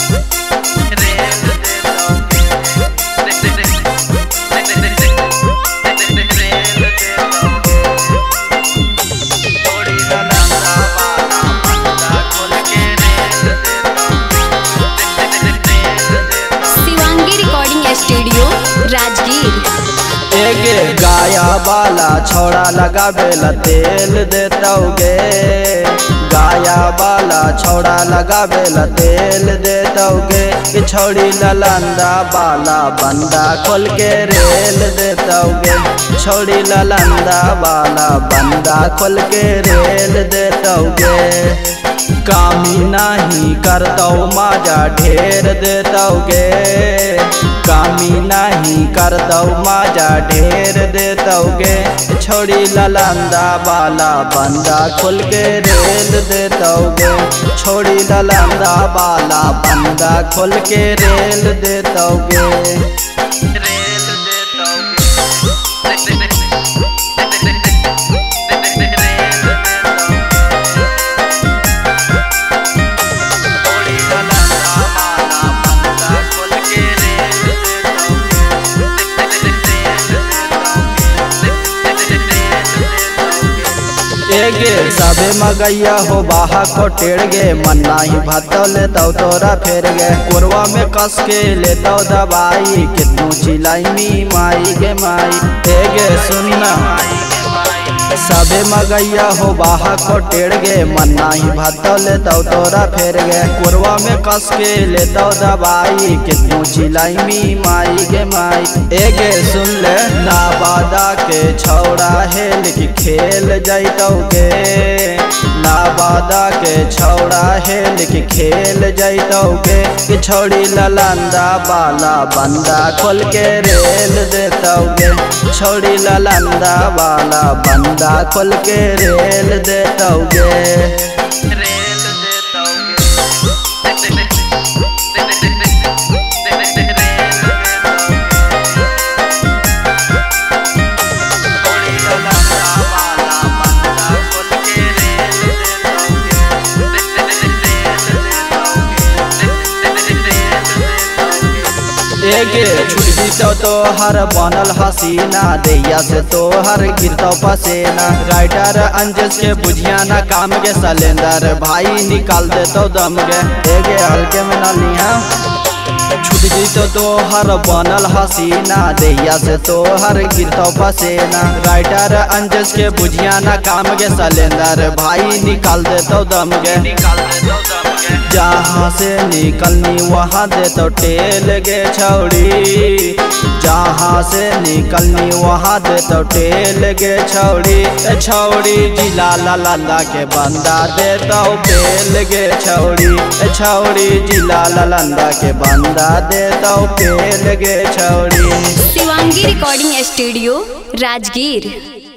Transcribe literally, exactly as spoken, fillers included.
Studio Rajgir. एक गाया वाला छोड़ा लगा बेला तेल देतोगे, गाया वाला छोड़ा लगा बेला तेल देतोगे। छोड़ी ललंदा वाला बंदा खोल के रेल देतोगे, छोड़ी ललंदा वाला बंदा खोल के रेल देतोगे। कामी नहीं करतो माजा ढेर देतोगे, कामी नहीं करतो माजा ढेर देतोगे। छोड़ी ललंदा वाला बंदा खोल के रेल देतोगे, छोड़ी ललंदा वाला बंदा खोल के रेल देतोगे। रेल देतोगे। एगे सबे मगैया हो बाहा को टेढ़ गे, मन नहीं भातो ले तो तोरा फेर गे। कोरवा में कस के ले तो दवाई, कितनू चिलाई मी माई गे माई। एगे सुनना सबे मगैया हो बाहा को टेढ़ गे, मन नहीं भातो ले तो तोरा फेर गे। कोरवा में कस के ले तो दवाई, कितनू चिलाई मी माई गे माई। एगे सुन ले ना बादा के छौड़ा हेल की खेल जैतोगे, ना बादा के छौड़ा हेल की खेल जैतोगे। कि छोड़ी ललंदा वाला बंदा खोल के रेल देतोगे, छोड़ी ललंदा वाला बंदा खोल के रेल देतोगे। रेल देतोगे। एगे छुट जीतो तो हर बनल हसीना, दैया से तो हर गिरतो पसेना। राइटर अंजस के बुझिया ना काम के सिलेंडर भाई निकाल देतो दम गे। एगे हल्के में ना लिया छुट जीतो तो हर बनल हसीना, दैया से तो हर गिरतो पसेना। राइटर अंजस के बुझिया ना काम के सिलेंडर भाई निकाल देतो दम गे, निकाल देतो दम गे। जहाँ से निकलनी वहाँ दे तो टेल गे छौड़ी, जहाँ से निकलनी वहाँ दे तो टेल गे छौड़ी। छौड़ी जिला ललंदा के बंदा दे तो पेल गे छौड़ी, छौड़ी जिला ललंदा के बंदा दे तो पेल गे छौड़ी। Shivangi recording studio Rajgir.